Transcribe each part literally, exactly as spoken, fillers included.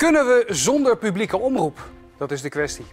Kunnen we zonder publieke omroep? Dat is de kwestie.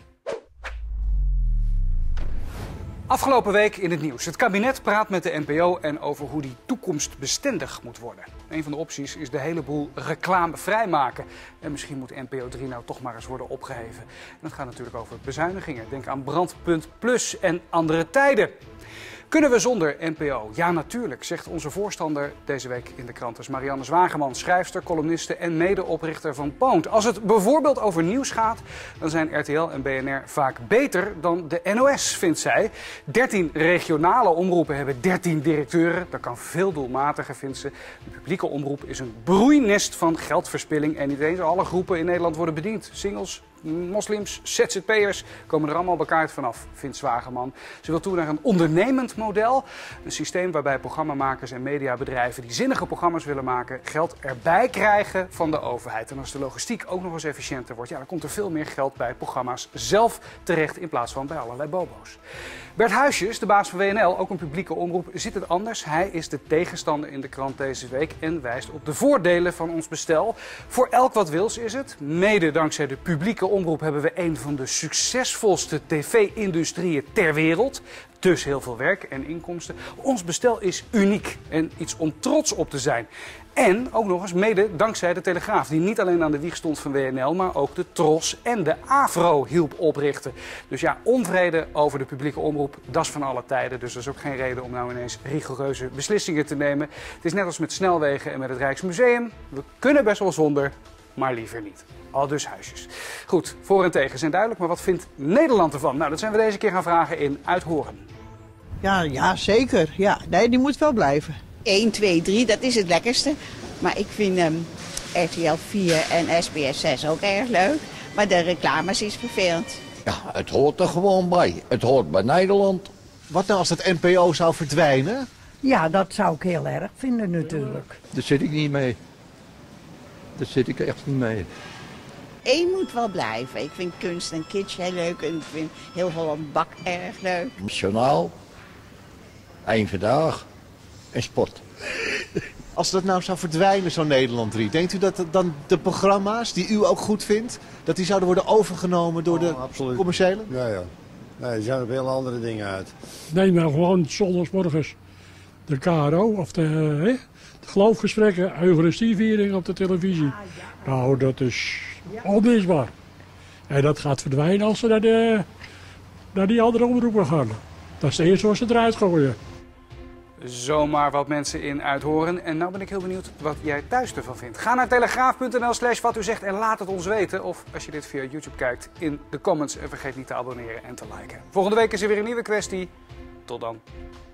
Afgelopen week in het nieuws. Het kabinet praat met de N P O en over hoe die toekomstbestendig moet worden. Een van de opties is de hele boel reclame vrijmaken. En misschien moet N P O drie nou toch maar eens worden opgeheven. En dat gaat natuurlijk over bezuinigingen. Denk aan Brandpunt Plus en andere tijden. Kunnen we zonder N P O? Ja, natuurlijk, zegt onze voorstander deze week in de krant. Dat is Marianne Zwageman, schrijfster, columniste en medeoprichter van Poont. Als het bijvoorbeeld over nieuws gaat, dan zijn R T L en B N R vaak beter dan de N O S, vindt zij. dertien regionale omroepen hebben dertien directeuren. Dat kan veel doelmatiger, vindt ze. De publieke omroep is een broeinest van geldverspilling en niet eens alle groepen in Nederland worden bediend. Singles, moslims, Z Z P'ers komen er allemaal bekaard vanaf, vindt Zwageman. Ze wil toe naar een ondernemend model. Een systeem waarbij programmamakers en mediabedrijven die zinnige programma's willen maken, geld erbij krijgen van de overheid. En als de logistiek ook nog eens efficiënter wordt, ja, dan komt er veel meer geld bij programma's zelf terecht in plaats van bij allerlei bobo's. Bert Huisjes, de baas van W N L, ook een publieke omroep, ziet het anders. Hij is de tegenstander in de krant deze week en wijst op de voordelen van ons bestel. Voor elk wat wils is het. Mede dankzij de publieke omroep hebben we een van de succesvolste tv-industrieën ter wereld. Dus heel veel werk en inkomsten. Ons bestel is uniek en iets om trots op te zijn. En ook nog eens mede dankzij de Telegraaf, die niet alleen aan de wieg stond van W N L, maar ook de Tros en de AVRO hielp oprichten. Dus ja, onvrede over de publieke omroep, dat is van alle tijden. Dus dat is ook geen reden om nou ineens rigoureuze beslissingen te nemen. Het is net als met snelwegen en met het Rijksmuseum. We kunnen best wel zonder, maar liever niet. Al dus Huisjes. Goed, voor en tegen zijn duidelijk, maar wat vindt Nederland ervan? Nou, dat zijn we deze keer gaan vragen in Uithoren. Ja, ja, zeker. Ja, nee, die moet wel blijven. één, twee, drie, dat is het lekkerste. Maar ik vind um, R T L vier en S B S zes ook erg leuk. Maar de reclames is vervelend. Ja, het hoort er gewoon bij. Het hoort bij Nederland. Wat nou als het N P O zou verdwijnen? Ja, dat zou ik heel erg vinden natuurlijk. Daar zit ik niet mee. Daar zit ik echt niet mee. Eén moet wel blijven. Ik vind kunst en kitsch heel leuk en ik vind heel veel een bak erg leuk. Journaal, één vandaag en sport. Als dat nou zou verdwijnen, zo'n Nederland drie, denkt u dat dan de programma's die u ook goed vindt, dat die zouden worden overgenomen door de oh, commerciële? Ja, ja. Nee, die zijn op heel andere dingen uit. Neem nou gewoon zondagsmorgens de K R O of de, hè, de geloofgesprekken, Eucharistieviering op de televisie. Nou, dat is onmisbaar. En dat gaat verdwijnen als ze naar, de, naar die andere omroepen gaan. Dat is het eerste wat ze eruit gooien. Zomaar wat mensen in Uithoren. En nou ben ik heel benieuwd wat jij thuis ervan vindt. Ga naar telegraaf punt n l slash wat u zegt en laat het ons weten. Of als je dit via YouTube kijkt, in de comments. En vergeet niet te abonneren en te liken. Volgende week is er weer een nieuwe kwestie. Tot dan.